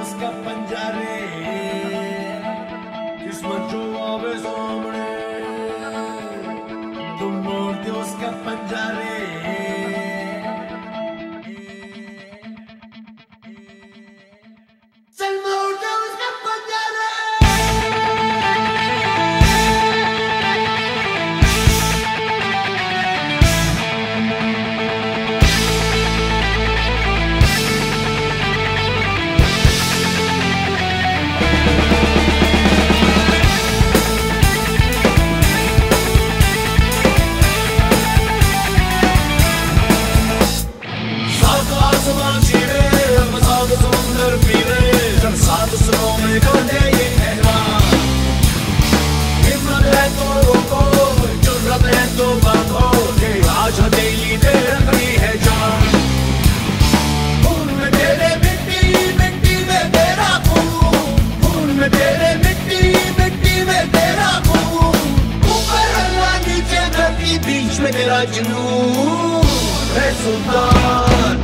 उसका पंजा रे, किस्मत जो आवे सामने, तुम मोड़ दे उसका पंजा रे। मेरा जुनून है सुल्तान।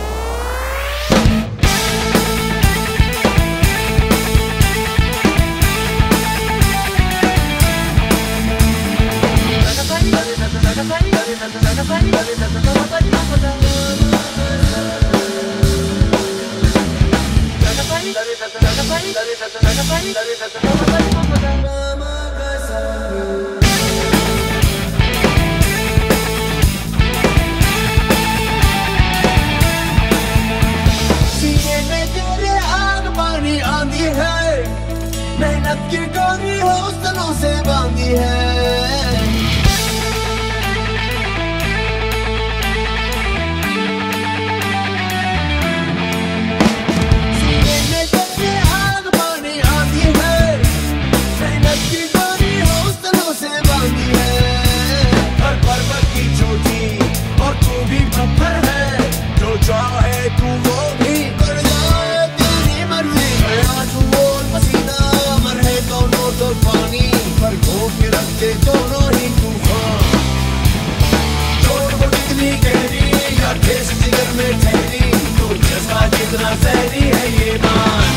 मेहनत की डोरी हौसलों से बांधी है, सीने में जैसे आग पानी आती है। मेहनत की डोरी हौसलों से बांधी है। हर पर्वत की चोटी और तू भी पत्थर है, जो चाहे तू वो भी कर जाए तेरी मर्जी। आज वो पसीना तो पानी पर घोट के रखते दोनों ही तूफान। चोट को कितनी गहरी या ठेस जिगर में ठहरी, तो जज्बा जितना जहरी है ये बात।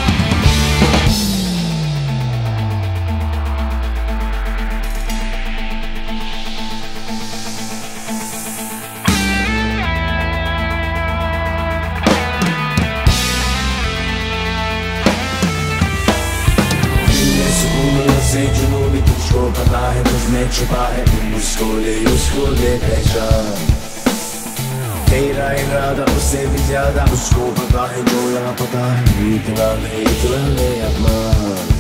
से जुनून तुझको पता है, तुझमें छुपा है, उसको ले पहचान। तेरा इरादा उससे भी ज्यादा उसको पता है, जो यहाँ पता है, इतना ले अपमान।